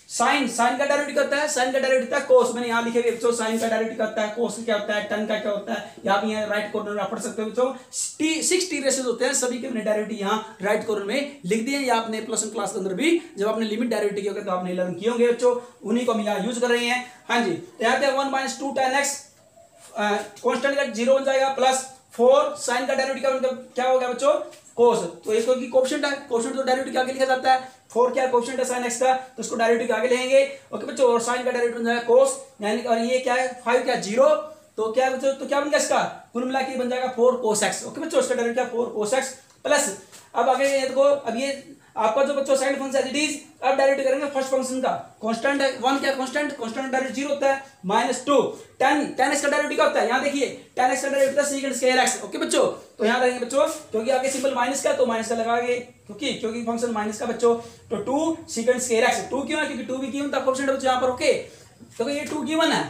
Speaker 1: साइन साइन का डेरिवेटिव क्या होता है, साइन का डेरिवेटिव होता है कोस। मैंने यहाँ लिखे हुए बच्चों साइन का डेरिवेटिव क्या होता है, कोस क्या होता है, टेन का क्या होता है, यहाँ भी यहाँ राइट कॉर्नर में आप पढ़ सकते हो बच्चों। टी सिक्स टी रेशेस होते हैं सभी के, मैंने डेरिवेटिव यहाँ राइट कॉर्नर में लिख दिए। या आपने प्लस वन क्लास के अंदर भी जब आपने लिमिट डेरिवेटिव किया तो आपने लर्न किए होंगे बच्चों, उन्हीं को हम यहाँ यूज कर रहे हैं। हाँ जी, यहाँ पे one minus two tan x constant का जीरो बन जाएगा, प्लस फोर साइन का डेरिवेटिव क्या हो गया बच्चों, कोस। तो इसको की कोएफिशिएंट है, कोएफिशिएंट तो डेरिवेटिव के आगे लिखा जाता है, फोर क्या कोएफिशिएंट है साइन एक्स का, तो उसको डेरिवेटिव के आगे लेंगे। ओके बच्चों, और साइन का डेरिवेटिव बन जाएगा कोस, यानी और ये क्या है फाइव क्या जीरो, तो क्या बच्चों तो क्या बन गया इसका कुल मिला के बन जाएगा फोर कोस एक्स। ओके बच्चों, इसका डेरिवेटिव क्या फोर कोस एक्स प्लस, अब आगे ये देखो, अब ये आपका जो बच्चों second function as it is, अब डायरेक्ट करेंगे फर्स्ट फंक्शन का कांस्टेंट है वन, क्या कांस्टेंट कांस्टेंट डायरेक्ट जीरो होता है, minus two tan tan x का डायरेक्ट क्या होता है, यहाँ देखिए टेन एक्स का डायरेक्ट होता है सेकंड स्क्वायर एक्स। ओके बच्चों, तो यहाँ रहेंगे बच्चों, क्योंकि आगे सिंबल माइनस का तो माइनस का लगाएंगे, क्योंकि क्योंकि फंक्शन माइनस का बच्चों, तो two second square x. Two क्यों है, क्योंकि टू भी गिवन था कोएफिशिएंट बच्चों यहाँ पर। ओके, तो ये टू गिवन है,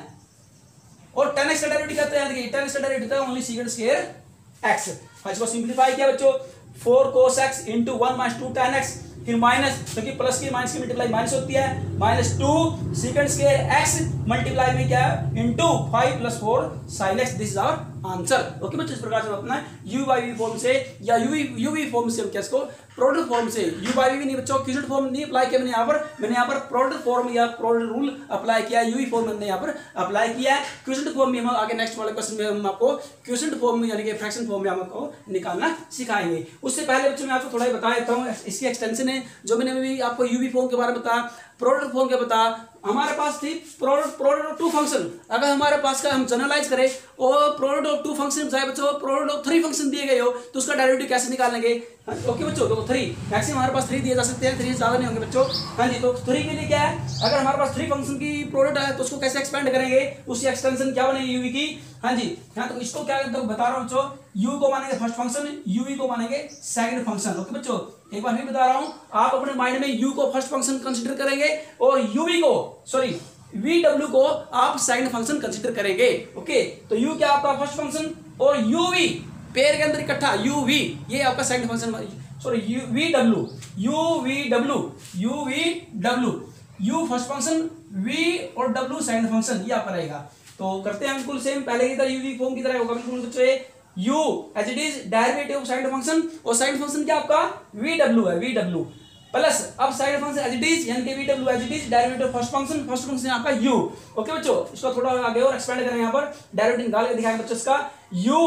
Speaker 1: और टेन एक्स का डायरेक्ट क्या होता है, देखिए टेन एक्स का डायरेक्ट होता है ओनली सेकंड स्क्वायर एक्स। इसको सिंपलीफाई किया बच्चों, four cos x into one minus two tan x, फिर माइनस, क्योंकि प्लस की माइनस की मल्टीप्लाई माइनस होती है, minus two second square x multiply में क्या है into five plus four sine x. This is our answer. Okay बच्चों, इस प्रकार से हम अपना यू बाई वी फॉर्म से या यूवी यूवी फॉर्म से हम क्या इसको प्रोडक्ट फॉर्म से, यू बाई वी नहीं बच्चों, क्वोशिएंट फॉर्म नहीं अप्लाई किया मैंने यहाँ पर, मैंने यहाँ पर प्रोडक्ट फॉर्म या प्रोडक्ट रूल अप्लाई किया, यूवी फॉर्म मैंने यहाँ पर अप्लाई किया है। क्वोशिएंट फॉर्म में हम आगे नेक्स्ट वाले क्वेश्चन में हम आपको क्वोशिएंट फॉर्म में यानी कि फ्रैक्शन फॉर्म में हम आपको निकालना सिखाएंगे। उससे पहले बच्चों मैं आपको थोड़ा बता देता हूँ, इसकी एक्सटेंशन है जो मैंने अभी आपको यूवी फॉर्म के बारे में बताया, प्रोडक्ट फॉर्म क्या बता, हमारे पास थी product product of two function. अगर हमारे पास का हम जनरलाइज करें और प्रोडक्ट ऑफ टू फंक्शन चाहे बच्चों प्रोडक्ट ऑफ थ्री फंक्शन दिए गए हो तो उसका डेरिवेटिव कैसे निकालेंगे। ओके बच्चों, तो थ्री मैक्सिमम हमारे पास थ्री दिए जा सकते हैं, थ्री से ज्यादा नहीं होंगे बच्चों। हाँ जी, तो थ्री के लिए क्या है, अगर हमारे पास थ्री फंक्शन की प्रोडक्ट है तो उसको कैसे एक्सपेंड करेंगे, उसकी एक्सटेंशन क्या बनेगी यूवी की। हाँ जी, हाँ तो इसको क्या तो बता रहा हूँ बच्चों, यू को मानेंगे फर्स्ट फंक्शन, यूवी को मानेंगे सेकंड फंक्शन। ओके बच्चों, एक बार फिर बता रहा हूँ, आप अपने माइंड में यू को फर्स्ट फंक्शन कंसीडर करेंगे और यूवी को सॉरी वी डब्ल्यू को आप सेकंड फंक्शन कंसीडर करेंगे। ओके, तो यू क्या आपका फर्स्ट फंक्शन और यूवी पेयर के अंदर इकट्ठा यूवी ये आपका second function, sorry U V W U V W U V W U first function, V और डब्ल्यू सेकंड फंक्शन, ये आपका रहेगा। तो करते हैं बिल्कुल सेम पहले की तरह, यूवी फॉर्म की तरह होगा बिल्कुल बच्चों, u as it is derivative of second function, और सेकंड फंक्शन क्या आपका वी डब्ल्यू है, वी डब्ल्यू प्लस अब second function as it is यानी कि v W as it is derivative first function, first function आपका यू। ओके बच्चों, इसको थोड़ा आगे और एक्सपेंड करें, यहाँ पर डेरिवेटिव निकाल के दिखाएंगे बच्चों इसका, u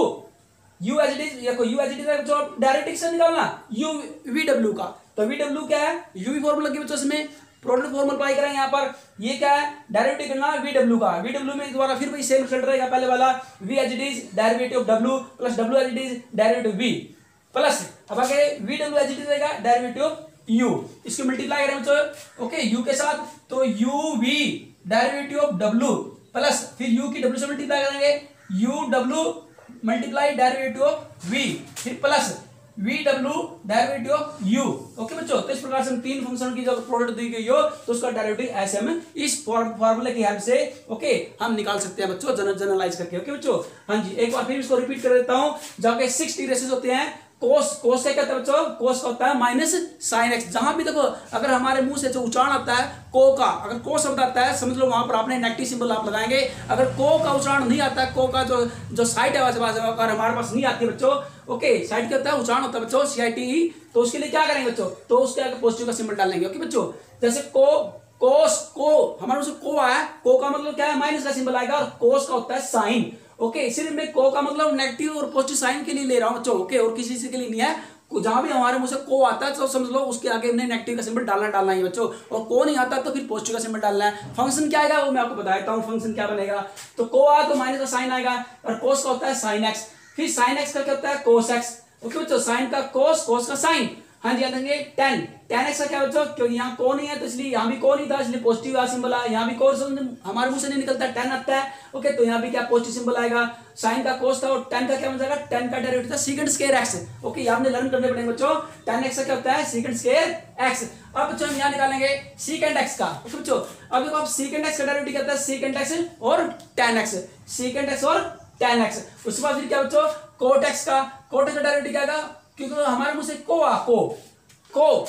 Speaker 1: u as it is या कोई यू एज इट इज बच्चों डायरेक्ट से निकालना यू वी डब्ल्यू का, तो वी डब्ल्यू क्या है यूवी फॉर्मूला की बच्चों इसमें प्रोडक्ट फॉर्मूला अप्लाई करेंगे यहाँ पर, ये क्या है डेरिवेटिव करना वी डब्ल्यू का, वी डब्ल्यू में दोबारा फिर वही सेम रिजल्ट रहेगा पहले वाला, V as it is derivative of W plus W as it is derivative V plus अब आगे V W as it is रहेगा डेरिवेटिव ऑफ यू, इसको मल्टीप्लाई करें बच्चों ओके यू के साथ, तो U V derivative of W plus फिर यू की डब्ल्यू से मल्टीप्लाई करेंगे U W multiply derivative of v, फिर प्लस वी डब्ल्यू डेरिवेटिव ऑफ यू। ओके बच्चों, तो इस प्रकार से हम तीन फंक्शन की जब प्रोडक्ट दी गई हो तो उसका डेरिवेटिव ऐसे हम इस फॉर्मूले की हेल्प से ओके हम निकाल सकते हैं बच्चों, जनरलाइज करके। ओके बच्चों, हाँ जी एक बार फिर इसको रिपीट कर देता हूं, जाके सिक्स टी रेसेस होते हैं, कोस कोस क्या कहता है बच्चों, कोस का होता है माइनस साइन एक्स। जहां भी देखो अगर हमारे मुंह से जो उच्चारण आता है को का, अगर को शब्द आता है समझ लो वहां पर आपने नेगेटिव सिंबल आप लगाएंगे, अगर को का उच्चारण नहीं आता है, को का जो जो साइड है अगर हमारे पास नहीं आती है बच्चों ओके साइड क्या होता है उच्चारण होता है बच्चों सी आई टी ई, तो उसके लिए क्या करेंगे बच्चों, तो उसके आगे पॉजिटिव का सिंबल डालेंगे। ओके बच्चों, जैसे को कोस को हमारे उसको को आया, को का मतलब क्या है माइनस का सिंबल आएगा, और कोस का होता है साइन। ओके इसीलिए मैं को का मतलब नेगेटिव और पॉजिटिव साइन के लिए ले रहा हूं बच्चों, ओके और किसी के लिए नहीं है। जहां भी हमारे मुंह से को आता है तो समझ लो उसके आगे हमने नेगेटिव का सिंबल डालना डालना है बच्चों, और को नहीं आता तो फिर पॉजिटिव का सिंबल डालना है। फंक्शन क्या आएगा वो मैं आपको बता देता हूं, फंक्शन क्या बनेगा, तो को आया तो माइनस का साइन आएगा, और कोस का होता है साइन एक्स, फिर साइन एक्स का क्या होता है कोस एक्स। ओके बच्चों, साइन का कोस, कोस का साइन, हाँ जी याद रखेंगे टेन, टेन एक्स का क्या बच्चों, क्योंकि यहाँ को नहीं है तो इसलिए यहाँ भी को नहीं था इसलिए पॉजिटिव का सिंबल आया, यहाँ भी कोस हमारे मुंह से नहीं निकलता टेन आता है ओके, तो यहाँ भी क्या पॉजिटिव सिंबल आएगा, साइन का कोस था और टेन का क्या बन जाएगा, टेन का डेरिवेटिव था सेकंड स्क्वायर एक्स। ओके आपने लर्न करने पड़ेंगे बच्चों, टेन एक्स का क्या होता है सेकंड स्क्वायर एक्स। अब बच्चों हम यहाँ निकालेंगे सेकंड एक्स का। ओके बच्चों, अब देखो आप सेकंड एक्स का डेरिवेटिव क्या होता है सेकंड एक्स और टेन एक्स, सेकंड एक्स और टेन एक्स। उसके बाद फिर क्या बच्चों कोट एक्स का, कोट एक्स का डेरिवेटिव क्या आएगा, क्योंकि हमारे मुंह से को आ को को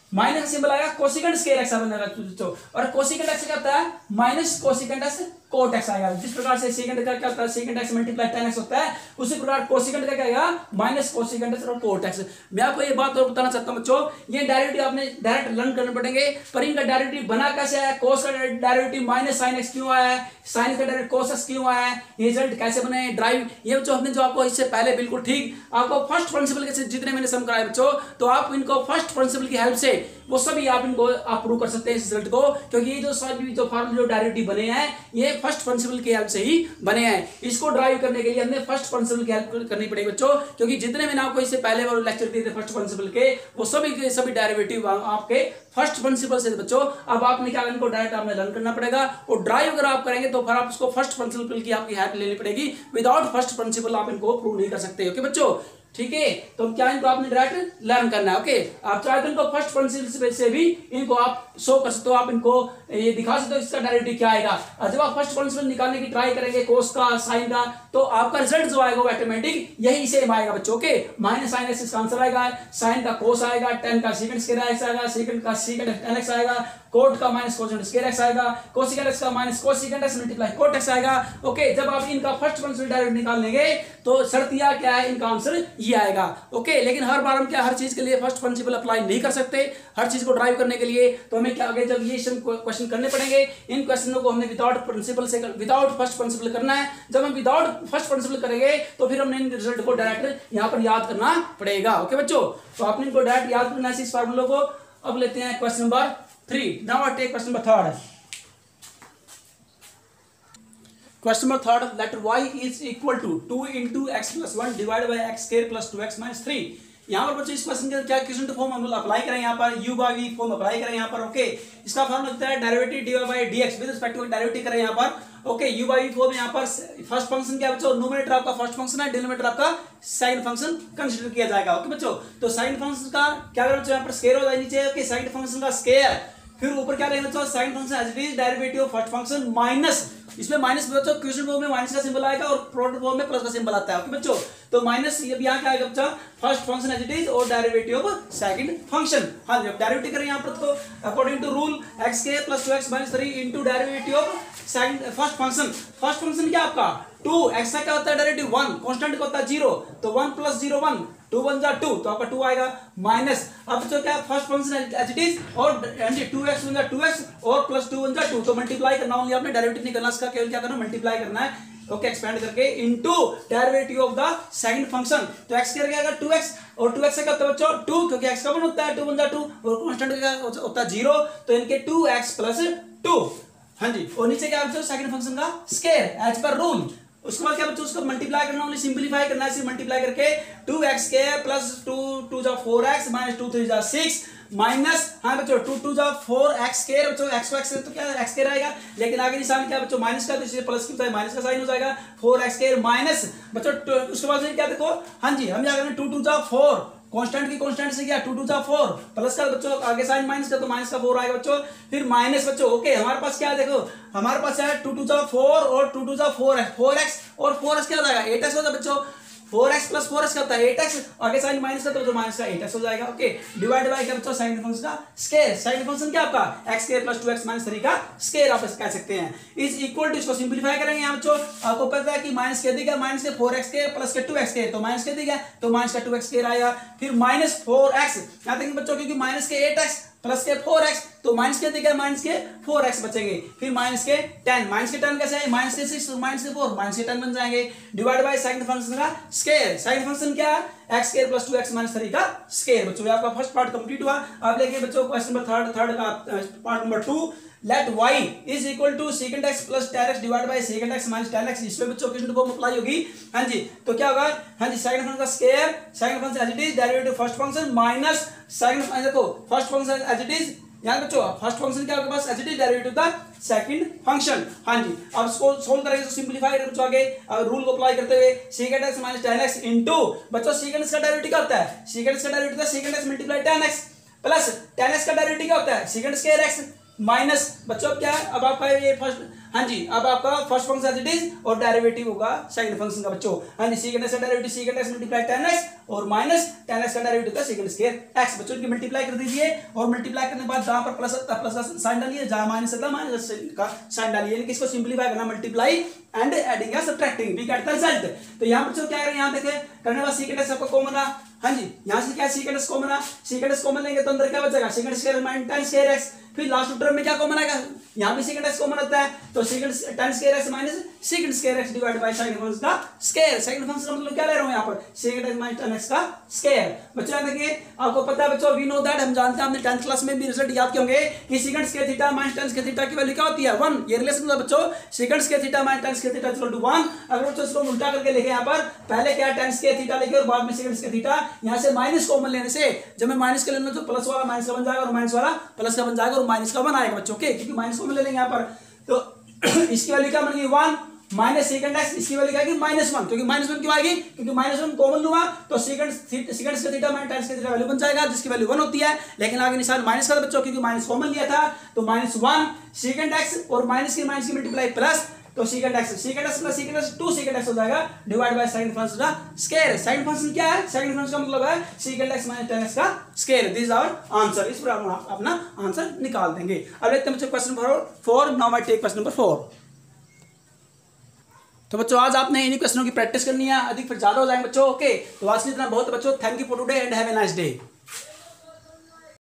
Speaker 1: माइनस का सिंबल आएगा कोसिकेंट स्क्वायर एक्स बनेगा, और कोसिकेंट एक्स क्या होता है minus cosecant x cot x आएगा। जिस प्रकार से सेकंड का क्या होता है second x multiply tan x होता है, उसी प्रकार कोसिकेंट का क्या आएगा माइनस कोसिकेंट एक्स और कोट एक्स। मैं आपको ये बात और बताना चाहता हूं बच्चों, ये डेरिवेटिव आपने डायरेक्ट लर्न करने पड़ेंगे, पर इनका डेरिवेटिव बना कैसे है, कोस का डेरिवेटिव माइनस साइन एक्स क्यों आया है, साइन का डेरिवेटिव कोस एक्स क्यों आया है, ये रिजल्ट कैसे बने, ड्राइव, ये जो हमने जो आपको इससे पहले बिल्कुल ठीक आपको फर्स्ट प्रिंसिपल के जितने मैंने सम कराए बच्चों, तो आप इनको फर्स्ट प्रिंसिपल की हेल्प से वो सभी आप इनको आप प्रूव कर सकते हैं इस रिजल्ट को, क्योंकि ये जो सभी जो फॉर्मूले जो डेरिवेटिव बने हैं ये फर्स्ट प्रिंसिपल की हेल्प से ही बने हैं। इसको ड्राइव करने के लिए हमने फर्स्ट प्रिंसिपल की हेल्प करनी पड़ेगी बच्चों, क्योंकि जितने मैंने आपको इससे पहले वाले लेक्चर दिए थे फर्स्ट प्रिंसिपल के, वो सभी के सभी डेरिवेटिव आपके फर्स्ट प्रिंसिपल से बच्चों। अब आपने क्या इनको डायरेक्ट आपने लर्न करना पड़ेगा, और ड्राइव अगर आप करेंगे तो फिर आप उसको फर्स्ट प्रिंसिपल की आपकी हेल्प लेनी पड़ेगी, विदाउट फर्स्ट प्रिंसिपल आप इनको प्रूव नहीं कर सकते। ओके बच्चों, ठीक है, तो क्या इनको आपने डायरेक्ट लर्न करना है। ओके, आप चाहे तो इनको फर्स्ट प्रिंसिपल से भी इनको आप शो कर सकते हो, आप इनको ये दिखा सकते हो इसका डेरिवेटिव क्या आएगा। और जब आप फर्स्ट प्रिंसिपल निकालने की ट्राई करेंगे कोस का साइन का, तो आपका रिजल्ट जो आएगा वो ऑटोमेटिक यही सेम आएगा बच्चों। ओके, माइनस साइन एक्स इसका आंसर आएगा, साइन का कोस आएगा, टेन का सीकेंट स्क्वायर एक्स आएगा, सीकेंट का सीकेंट टेन एक्स आएगा, कोट का माइनस कोसेंट स्क्वायर एक्स आएगा, कोसेकेंट एक्स का minus cosecant x multiply cot x आएगा। ओके, जब आप इनका फर्स्ट प्रिंसिपल डायरेक्ट निकाल लेंगे तो शर्तिया क्या है, इनका आंसर ये आएगा। ओके, लेकिन हर बार हम क्या हर चीज के लिए फर्स्ट प्रिंसिपल अप्लाई नहीं कर सकते, हर चीज को ड्राइव करने के लिए तो हमें क्या आगे जब ये क्वेश्चन करने पड़ेंगे, इन क्वेश्चनों को हमने विदाउट प्रिंसिपल से विदाउट फर्स्ट प्रिंसिपल करना है। जब हम विदाउट फर्स्ट प्रिंसिपल करेंगे तो फिर हमने इन रिजल्ट को डायरेक्ट यहाँ पर याद करना पड़ेगा। ओके बच्चों, तो आपने इनको डायरेक्ट याद करना है इस फार्मूले को। अब लेते हैं question number three. Now I take question number third. Question number third, let y is equal to two into x plus one divide by x square plus two x minus three. यहाँ पर बच्चों इस question का क्या question form हम apply करें, यहाँ पर u by v form apply करें यहाँ पर। ओके, इसका फॉर्म लगता है derivative d by d x with respect to derivative करें यहाँ पर। Okay, u by v form यहाँ पर फर्स्ट फंक्शन क्या बच्चों, न्यूमरेटर आपका फर्स्ट फंक्शन है, डिनोमिनेटर आपका साइन फंक्शन कंसीडर किया जाएगा। ओके बच्चों, तो साइन फंक्शन का क्या करें बच्चों, यहाँ पर स्क्वायर हो जाए नीचे। ओके, साइन फंक्शन का स्क्वायर, फिर ऊपर क्या लेना चाहिए sine function as it is derivative of first function minus, इसमें माइनस बच्चों क्वेश्चन फॉर्म में माइनस का सिंबल आएगा और प्रोडक्ट फॉर्म में प्लस का सिंबल आता है। ओके बच्चों, तो माइनस ये यहाँ क्या आएगा बच्चा, first function as it is और डेरिवेटिव ऑफ सेकंड फंक्शन। हाँ, जब डेरिवेटिव करें यहाँ पर तो अकॉर्डिंग टू रूल एक्स के plus two x minus three into derivative of second first function. First function क्या आपका टू, एक्स का क्या होता है डेरिवेटिव वन, कांस्टेंट का होता है जीरो, तो one plus zero one, two one जा टू, तो आपका टू आएगा माइनस। अब जो क्या first function as it is और टू एक्स वन जा टू एक्स और प्लस टू वन जा टू, तो मल्टीप्लाई करना ओनली आपने, डेरिवेटिव नहीं करना, इसका केवल क्या करना मल्टीप्लाई करना है। ओके, एक्सपेंड करके into derivative of the second function, तो एक्स क्या रहेगा टू एक्स और टू एक्स से क्या होता है बच्चों टू, क्योंकि एक्स का वन होता है, टू वन जा टू और कांस्टेंट का होता है जीरो, तो इनके टू एक्स प्लस टू। हाँ जी, और नीचे क्या बच्चों सेकंड फंक्शन का स्क्वायर एज पर रूल। उसके बाद क्या बच्चों उसको मल्टीप्लाई करना, ओनली सिंपलीफाई करना है, सिर्फ मल्टीप्लाई करके टू एक्स के प्लस टू टू जा four x minus two three जा सिक्स माइनस, हाँ बच्चों टू टू जा फोर एक्स स्क्वायर, बच्चों एक्स एक्स तो क्या एक्स स्क्वायर आएगा, लेकिन आगे निशान क्या बच्चों माइनस का, तो इसलिए प्लस की माइनस का साइन हो जाएगा, फोर एक्स स्क्वायर माइनस बच्चों। उसके बाद क्या देखो, हाँ जी हम क्या करें टू टू जा फोर, कांस्टेंट की कांस्टेंट से क्या टू टू जा फोर, प्लस का बच्चों आगे साइन माइनस का, तो माइनस का फोर आएगा बच्चों, फिर माइनस बच्चों। ओके, हमारे पास क्या है देखो, हमारे पास है टू टू जा फोर और टू टू जा फोर एक्स, फोर एक्स और फोर एक्स क्या हो जाएगा एट एक्स हो जाएगा बच्चों, four x plus four x का होता है एट एक्स, आगे साइन माइनस का तो माइनस का एट एक्स हो जाएगा। ओके, डिवाइड बाय क्या बच्चों साइन फंक्शन का स्क्वायर, साइन फंक्शन क्या आपका x square plus two x minus three का स्क्वायर आप कह सकते हैं, इज इक्वल टू, इसको सिंपलीफाई करेंगे यहाँ बच्चों, आपको पता है कि माइनस के दिया माइनस के फोर एक्स के प्लस के टू एक्स के, तो माइनस के दिया तो माइनस का टू एक्स स्क्वायर आएगा, फिर माइनस फोर एक्स यहाँ देखेंगे बच्चों, क्योंकि माइनस के एट एक्स प्लस के फोर एक्स, तो माइनस के दिया माइनस के फोर एक्स बचेंगे, फिर माइनस के टेन, माइनस के टेन कैसे है माइनस के सिक्स माइनस के फोर माइनस के टेन बन जाएंगे, डिवाइड बाय सेकंड फंक्शन का स्क्वायर, सेकंड फंक्शन क्या है x square plus two x minus three का स्क्वायर। बच्चों आपका फर्स्ट पार्ट कंप्लीट हुआ। अब लेके बच्चों क्वेश्चन नंबर थर्ड थर्ड का part number two, let y is equal to second x plus tan x divide by second x minus ten x, इसमें बच्चों क्वेश्चन फॉर्म अप्लाई होगी। हाँ जी, तो क्या होगा, हाँ जी सेकंड फंक्शन का square, second function as it is derivative first function minus second, देखो first function as it is, यहाँ बच्चों फर्स्ट फंक्शन क्या आपके पास as it is derivative the second function. हाँ जी, अब इसको सोल्व करेंगे तो सिंपलीफाई करेंगे बच्चों, आगे रूल को अप्लाई करते हुए second x minus ten x into बच्चों सेकंड x का डेरिवेटिव क्या होता है, सेकंड x का डेरिवेटिव है second x multiply tan x plus tan x का डेरिवेटिव क्या होता है सेकंड स्क्वायर x माइनस बच्चों क्या है, अब आपका ये फर्स्ट हाँ जी, अब आपका first function as it is और डेरिवेटिव होगा सेकंड फंक्शन का बच्चों। हाँ जी, सेकंड एक्स का derivative second x multiply tan x और माइनस टेन एक्स का डेरिवेटिव का सेकंड स्क्वायर एक्स बच्चों की मल्टीप्लाई कर दीजिए और मल्टीप्लाई करने के बाद जहां पर प्लस प्लस का साइन डालिए, जहां माइनस आता माइनस का साइन डालिए, यानी कि इसको सिंपलीफाई करना मल्टीप्लाई एंड एडिंग या subtracting we get the result. तो यहां पर बच्चों क्या करें, यहां देखें करने वाला सेकंड एक्स आपका कॉमन रहा। हाँ जी, यहां से क्या सेकंड एक्स कॉमन रहा, सेकंड एक्स कॉमन लेंगे तो अंदर क्या बचेगा second square minus tan square x, फिर लास्ट टर्म में क्या कॉमन आएगा, यहां भी सेकंड एक्स कॉमन आता है तो second tan square x minus second square x divide by second function का स्क्वायर। सेकंड फंक्शन का मतलब क्या ले रहा हूं यहां पर second x minus ten x का स्क्वायर। बच्चों देखिए आपको पता है बच्चों वी नो दैट, हम जानते हैं, हमने टेंथ क्लास में भी रिजल्ट याद किए होंगे कि second square theta minus tan square theta की वैल्यू क्या होती है वन। ये रिलेशन होता है बच्चों second square theta minus tan square theta equal to one. अगर बच्चों इसको उल्टा करके लिखे यहां पर पहले क्या टेन स्क्वायर थीटा लिखे और बाद में सेकंड स्क्वायर थीटा, यहां से माइनस कॉमन लेने से जब मैं माइनस का लेना तो प्लस वाला माइनस का बन जाएगा और माइनस वाला प्लस का बन जाएगा और माइनस का वन आएगा बच्चों के, क्योंकि माइनस कॉमन ले लेंगे यहां पर। तो इसकी वैल्यू क्या बन गई वन माइनस सेकंड एक्स, इसकी वैल्यू क्या आएगी माइनस वन, क्योंकि माइनस वन क्यों आएगी क्योंकि माइनस वन कॉमन लूंगा तो सेकंड सेकंड का थीटा माइनस टेन का थीटा वैल्यू बन जाएगा जिसकी वैल्यू वन होती है, लेकिन आगे निशान माइनस का बच्चों क्योंकि माइनस कॉमन लिया था तो माइनस वन सेकंड एक्स और माइनस की माइनस की मल्टीप्लाई प्लस तो second x second x plus second x two second x हो जाएगा डिवाइड बाय सेकंड फंक्शन का स्क्वायर। सेकंड फंक्शन क्या है, सेकंड फंक्शन का मतलब है second x minus ten x का square. This is our answer. इस पर आप अपना आंसर निकाल देंगे। अब देखते हैं बच्चों question number four. Now I take question number four. तो बच्चों आज आपने इन्हीं क्वेश्चनों की प्रैक्टिस करनी है, अधिक फिर ज्यादा हो जाएंगे बच्चों। ओके, तो आज के लिए इतना बहुत बच्चों। Thank you for today and have a nice day.